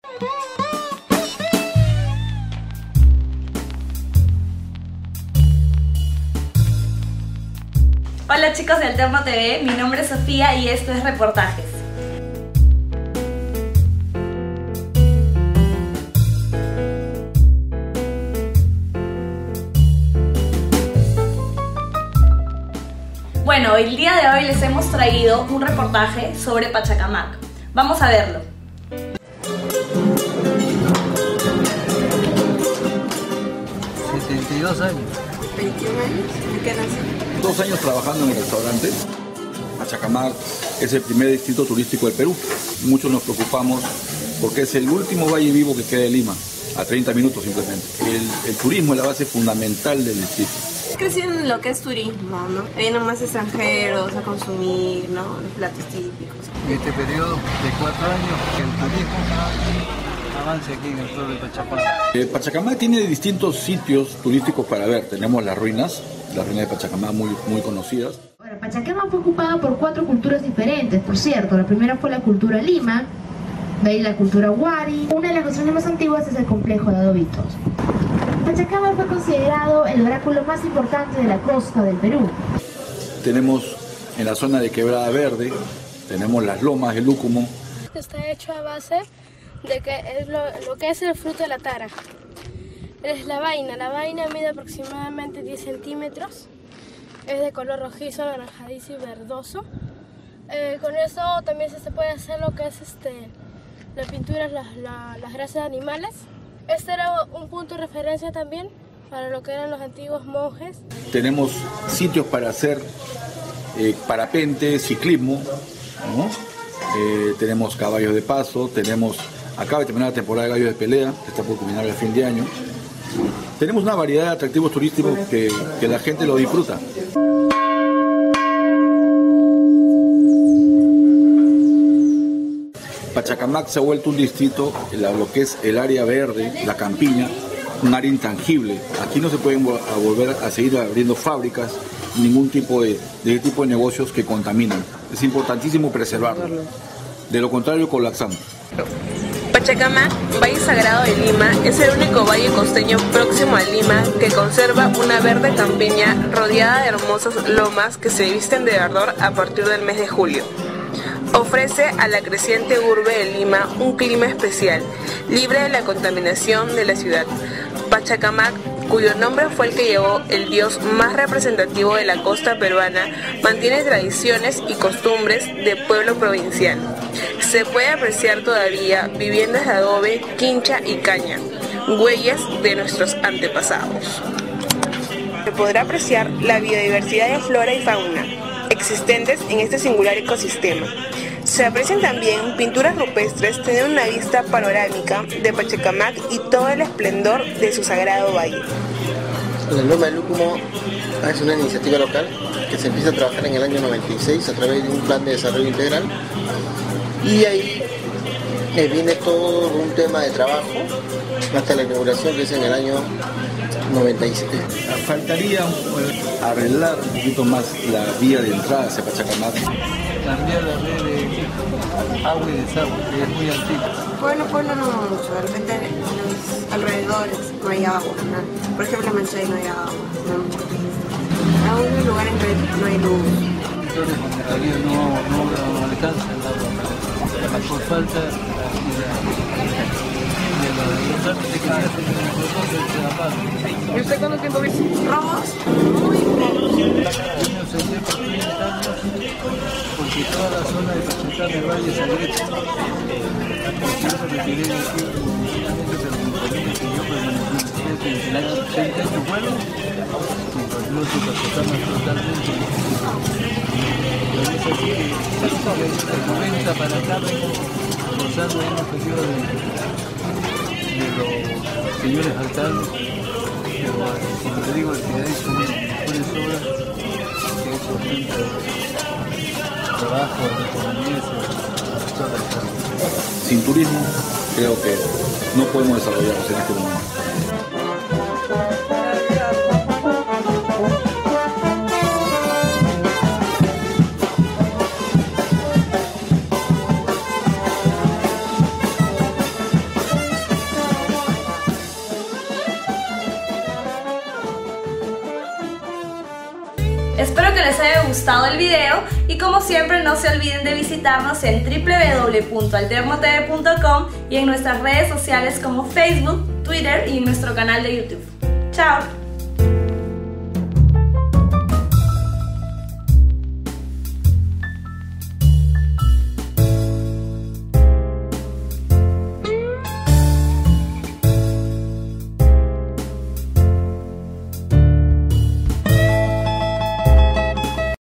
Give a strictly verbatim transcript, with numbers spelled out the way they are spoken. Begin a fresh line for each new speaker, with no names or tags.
Hola chicos de Alterno T V, mi nombre es Sofía y esto es Reportajes. Bueno, el día de hoy les hemos traído un reportaje sobre Pachacamac. Vamos a verlo.
setenta y dos años.
veintiún años, ¿en qué nací?
Dos años trabajando en el restaurante. Pachacamac es el primer distrito turístico del Perú. Muchos nos preocupamos porque es el último valle vivo que queda de Lima, a treinta minutos simplemente. El, el turismo es la base fundamental del distrito.
Crecí en lo que es turismo, ¿no? Vienen más extranjeros a consumir, ¿no? Los platos típicos.
En este periodo de cuatro años que el turismo avance aquí en el pueblo de Pachacamac.
Eh, Pachacamac tiene distintos sitios turísticos para ver. Tenemos las ruinas, las ruinas de Pachacamac muy, muy conocidas.
Bueno, Pachacamac fue ocupada por cuatro culturas diferentes, por cierto. La primera fue la cultura Lima, de ahí la cultura Huari. Una de las construcciones más antiguas es el complejo de adobitos. Pachacamac fue considerado el oráculo más importante de la costa del Perú.
Tenemos en la zona de Quebrada Verde, tenemos las lomas de Lúcumo.
Está hecho a base de que es lo, lo que es el fruto de la tara. Es la vaina, la vaina mide aproximadamente diez centímetros, es de color rojizo, anaranjadizo y verdoso. Eh, con eso también se puede hacer lo que es este, la pintura, las, la, las grasas de animales. Este era un punto de referencia también para lo que eran los antiguos monjes.
Tenemos sitios para hacer eh, parapente, ciclismo, ¿no? eh, tenemos caballos de paso, tenemos, acaba de terminar la temporada de gallos de pelea, que está por culminar el fin de año. Tenemos una variedad de atractivos turísticos que, que la gente lo disfruta. Pachacamac se ha vuelto un distrito, lo que es el área verde, la campiña, un área intangible. Aquí no se pueden volver a seguir abriendo fábricas, ningún tipo de, de tipo de negocios que contaminan. Es importantísimo preservarlo. De lo contrario, colapsamos.
Pachacamac, Valle Sagrado de Lima, es el único valle costeño próximo a Lima que conserva una verde campiña rodeada de hermosas lomas que se visten de verdor a partir del mes de julio. Ofrece a la creciente urbe de Lima un clima especial, libre de la contaminación de la ciudad. Pachacamac, cuyo nombre fue el que llevó el dios más representativo de la costa peruana, mantiene tradiciones y costumbres de pueblo provincial. Se puede apreciar todavía viviendas de adobe, quincha y caña, huellas de nuestros antepasados. Se podrá apreciar la biodiversidad de flora y fauna existentes en este singular ecosistema. Se aprecian también pinturas rupestres, teniendo una vista panorámica de Pachacamac y todo el esplendor de su sagrado valle.
La Loma de Lúcumo es una iniciativa local que se empieza a trabajar en el año noventa y seis a través de un plan de desarrollo integral, y ahí eh, viene todo un tema de trabajo hasta la inauguración, que es en el año noventa y siete.
Faltaría pues, arreglar un poquito más la vía de entrada hacia Pachacamac.
Cambiar la red de agua y desagüe, que es muy antigua.
Pueblo, pueblo no mucho, de repente en los alrededores no hay agua, ¿no? Por ejemplo en Manchay no hay agua, ¿no? Hay unos lugares en que no hay luz.
Entonces todavía no, no, no alcanza el agua, por falta de
¿Y usted cuánto tiempo vive? ¿Robos? Muy pocos.
Porque toda la zona de Pachacamac del Valle es agrieto. Por eso que tienen aquí que yo permanecí en el año ochenta y un vuelo, incluso Pachacamac totalmente. Pero es así que desde el noventa para acá gozando en un periodo de, de los señores alcaldes, pero como te digo, el que ha hecho mejores obras, que ha hecho frente trabajo de economía,
sin turismo creo que no podemos desarrollarnos en este momento.
les haya gustado el video y como siempre no se olviden de visitarnos en w w w punto alterno t v punto com y en nuestras redes sociales como Facebook, Twitter y en nuestro canal de YouTube. ¡Chao!